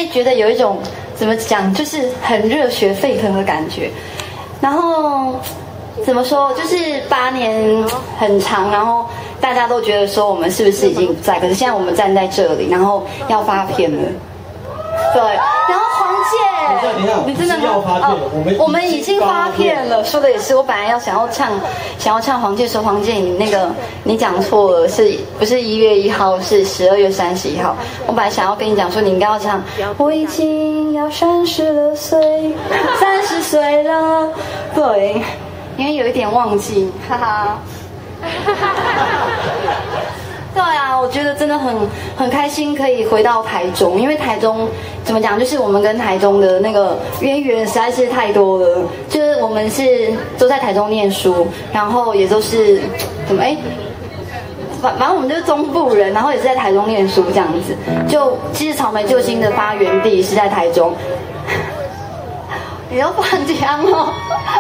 会觉得有一种怎么讲，就是很热血沸腾的感觉。然后怎么说，就是8年很长，然后大家都觉得说我们是不是已经不在，可是现在我们站在这里，然后要发片了。对，然后黄姐，你真的要发片？ 我们已经发片了。说的也是，我本来想要唱黄姐，说黄姐你讲错了，不是1月1号，是12月31号。我本来想要跟你讲说，你应该要唱，我已经要30岁，30岁了。对，因为有一点忘记，哈哈。对啊，我觉得真的很开心，可以回到台中，因为台中怎么讲，就是我们跟台中的那个渊源实在是太多了。就是我们是都在台中念书，然后也都是反正我们就是中部人，然后也是在台中念书这样子。就其实草莓救星的发源地是在台中。你要放枪哦。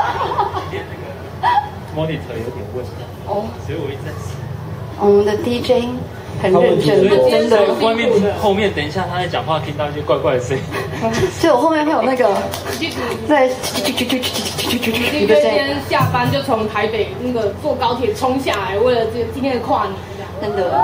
monitor 有点问题哦，所以我一直在试。 我们的 DJ 很认真，真的。 外面后面等一下他在讲话，听到一些怪怪的声音。 所以我后面会有那个，对， 今天下班就从台北那个坐高铁冲下来，为了这个今天的跨年， 真的。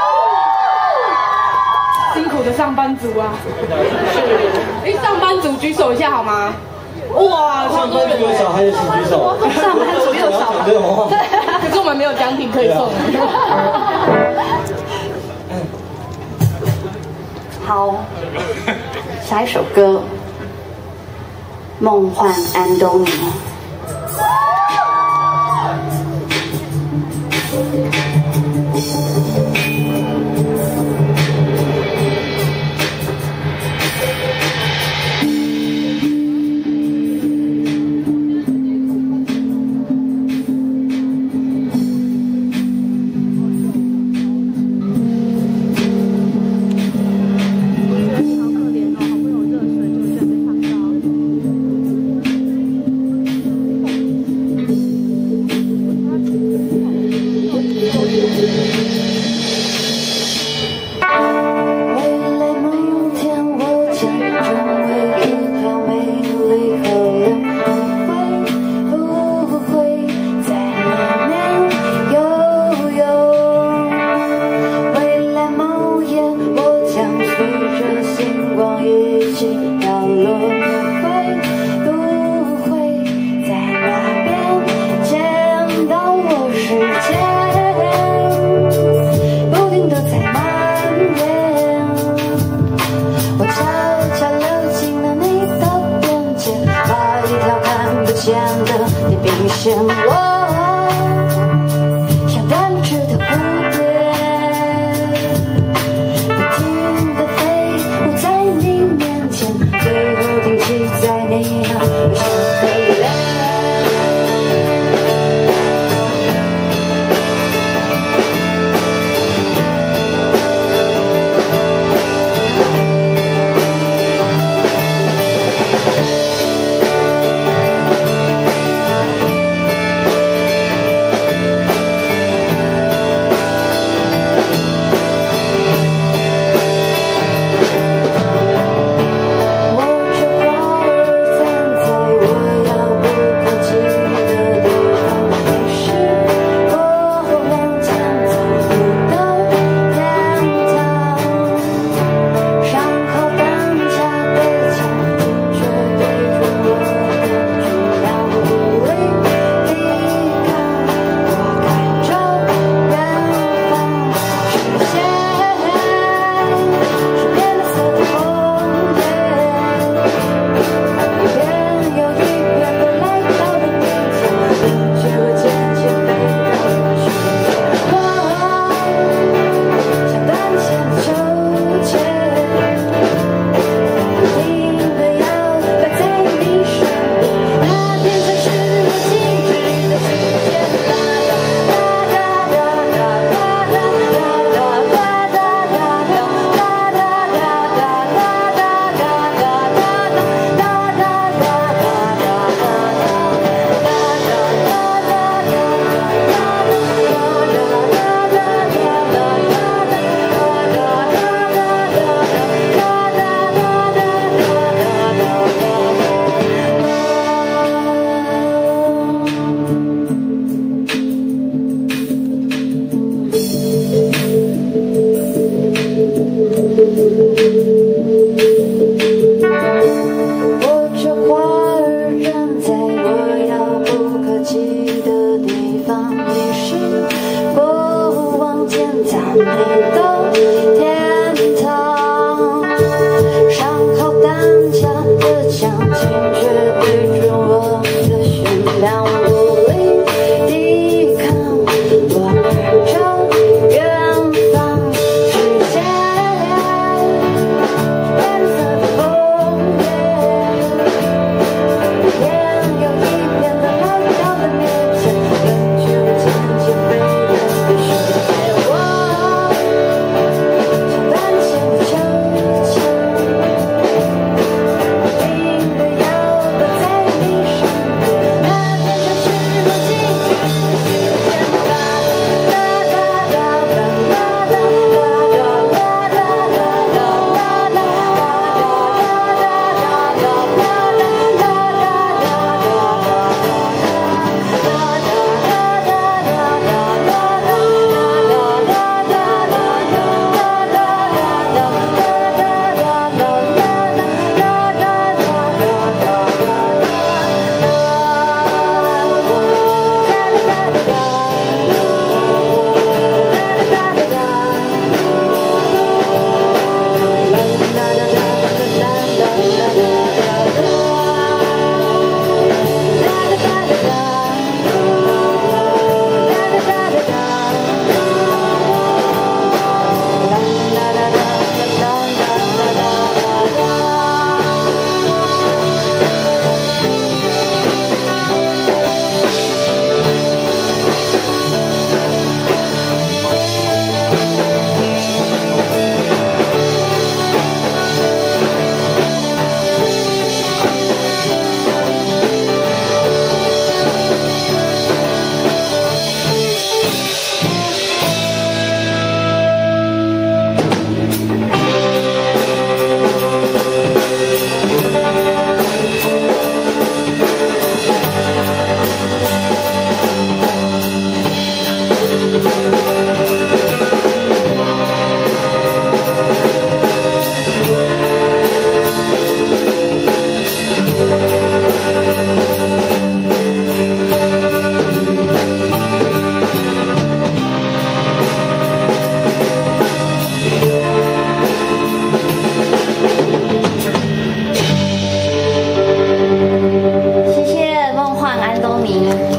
辛苦的上班族啊！哎，上班族举手一下好吗？哇， 上班族有小孩的请举手。 上班族有小孩， 可是我们没有奖品可以送。 好，下一首歌《梦幻安东尼》。 向前，却拒绝我的选项，无力抵抗，我朝远方视线，蓝色的枫叶，一片又一片的来到了面前，远去了渐渐飞远的世界，我像单线的秋千。谢谢梦幻安东尼。